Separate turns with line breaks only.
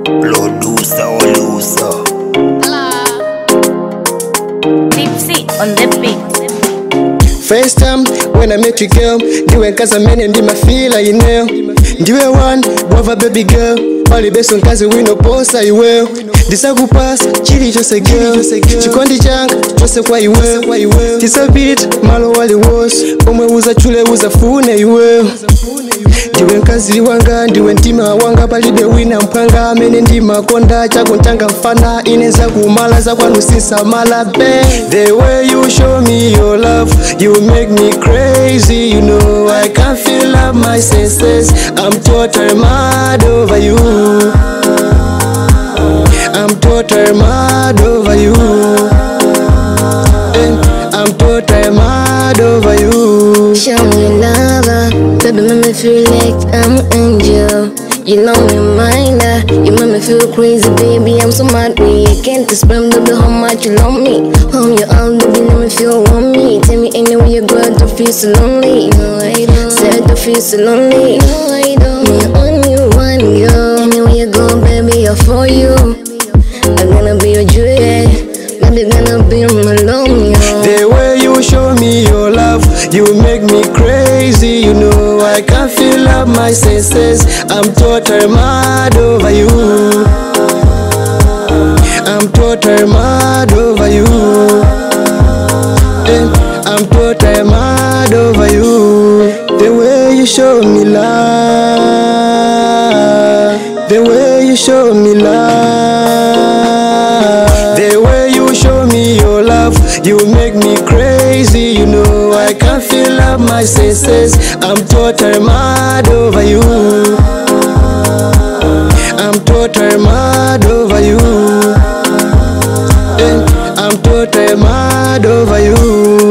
Producer or loser.
Tipsy on the beat.
First time when I met you, girl, ndiwe nkazamene ndi mafila ineo. Ndiwe one brother baby girl, pali beso nkazi wino posa iweo. Ndisakupasa chili chose girl, chikondi changa chose kwa iweo. Tisabit malo wali wose, omwe uza chule uza fune iweo. Ndiwe nkazi wanga, ndiwe ntima wanga, palibe wina mpanga amene ndima konda chako ntanga mfana ineza kumala za kwanu sinsamala be. The way you show me your love, you make me crazy, you know I can't feel up my senses. I'm totally mad over you. I'm totally mad over you. I'm totally mad over you.
Show me love, baby, make me feel like I'm an angel. You know me mind, you make me feel crazy, baby. I'm so mad with you. Can't explain, baby, how much you love me. Home you all, baby, make me feel warm me. Tell me anywhere you go, don't feel so lonely. No, I don't. Said don't feel so lonely. No, I don't. Me only one girl. Anywhere you go, baby, I'm for you. I'm gonna be your Juliet, baby, gonna be my Romeo.
The way you show me your love, you make me crazy, you know I can't feel up my senses. I'm totally mad over you. I'm totally mad over you. I'm totally mad over you. The way you show me love, the way you show me love, the way you show me your love, you make me crazy, you know I can't feel up my senses. I'm totally mad over you. I'm totally mad over you. I'm totally mad over you.